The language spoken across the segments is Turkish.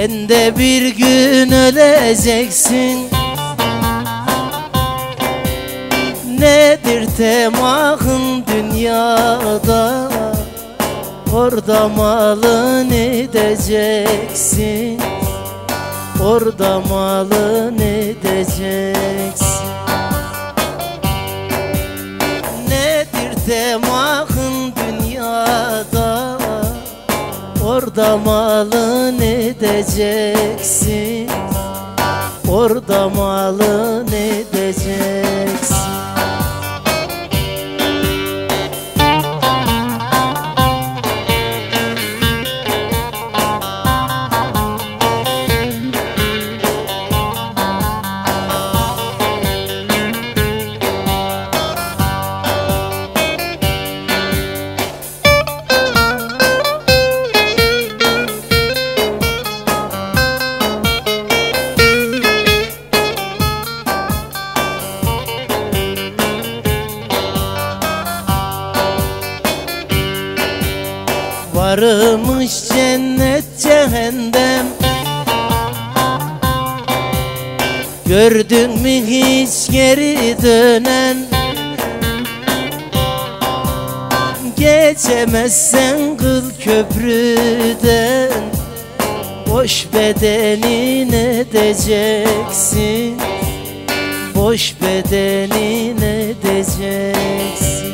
Sen de bir gün öleceksin. Nedir temahın dünyada? Orada malın edeceksin. Orada malın edeceksin. Nedir temahın dünyada? Orada malın edeceksin. Orada malın edeceksin. Varmış cennet cehennem, gördün mü hiç geri dönen? Geçemezsen kıl köprüden, boş bedenin edeceksin. Boş bedenin edeceksin.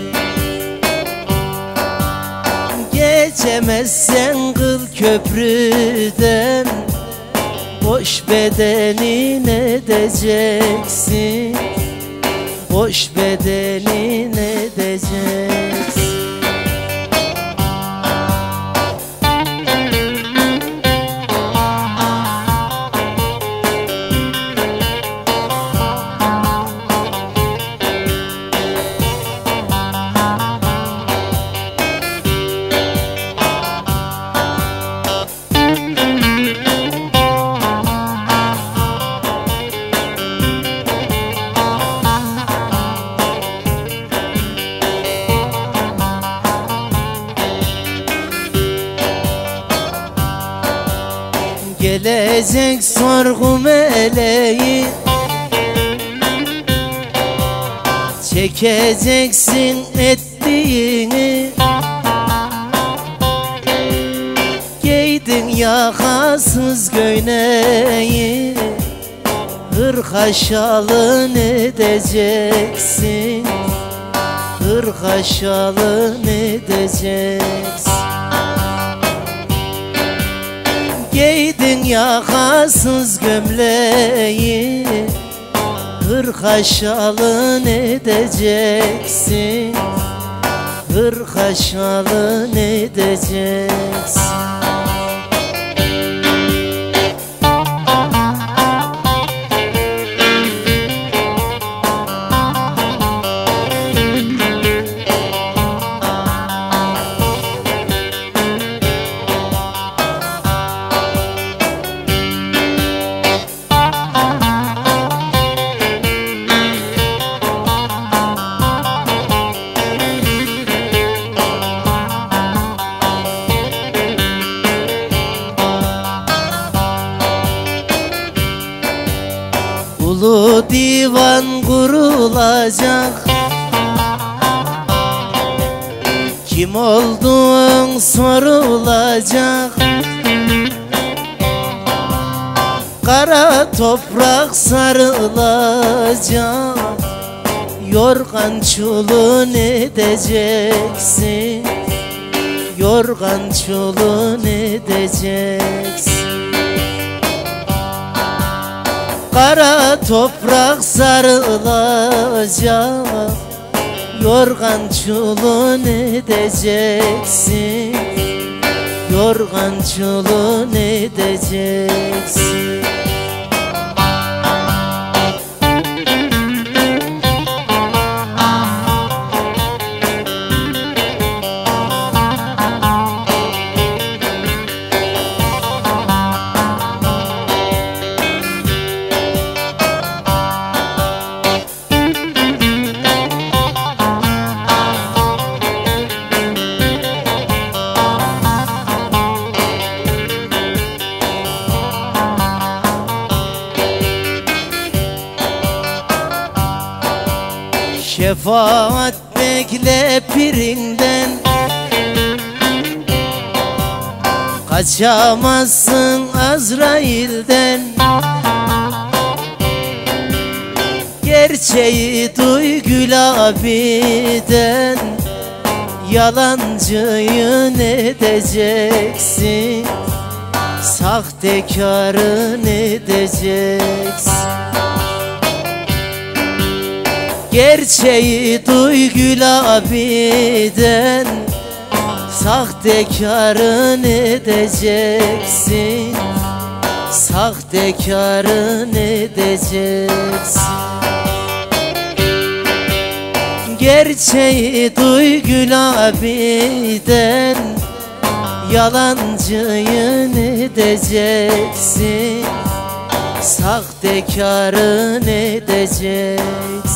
Geçemezsen kıl köprüden, boş bedenin edeceksin. Boş bedenin edeceksin. Gelecek sorgu meleği, çekeceksin ettiğini. Giydin yakasız göğneği, hırka şalın edeceksin. Hırka şalın edeceksin. Giydin yakasız gömleği, hırka şalın edeceksin. Hırka şalın edeceksin. Ulu divan kurulacak, kim olduğun sorulacak. Kara toprak sarılacak, yorgan çulun edeceksin. Yorgan çulun edeceksin. Kara toprak sarılacak, yorgan çulun edeceksin. Yorgan çulun edeceksin. Şefaat bekle pirinden, kaçamazsın Azrail'den. Gerçeği duy Gül abiden, yalancıyı ne edeceksin, sahtekarı ne edeceksin. Gerçeği duy Gül abiden, sahtekarı ne edeceksin, sahtekarı ne edeceksin. Gerçeği duy Gül abiden, yalancıyı ne edeceksin, sahtekarı ne edeceksin.